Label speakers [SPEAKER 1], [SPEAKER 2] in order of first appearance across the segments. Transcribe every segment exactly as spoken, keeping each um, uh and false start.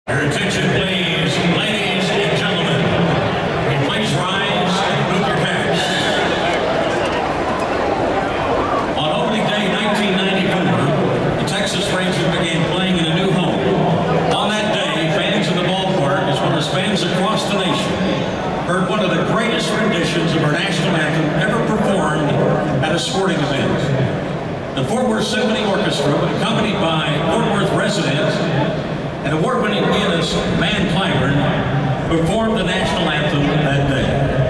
[SPEAKER 1] Your attention, please, ladies and gentlemen. Please rise and move your caps. On opening day nineteen ninety-four, the Texas Rangers began playing in a new home. On that day, fans in the ballpark, as well as fans across the nation, heard one of the greatest renditions of our national anthem ever performed at a sporting event. The Fort Worth Symphony Orchestra, accompanied by Fort Worth residents and award-winning pianist Van Cliburn, performed the national anthem that day.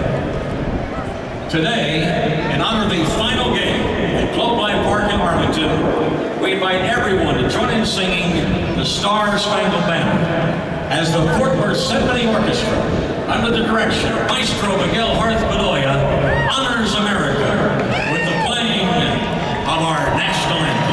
[SPEAKER 1] Today, in honor of the final game at Globe Life Park in Arlington, we invite everyone to join in singing the Star Spangled Banner as the Fort Worth Symphony Orchestra, under the direction of Maestro Miguel Harth Bedoya, honors America with the playing of our national anthem.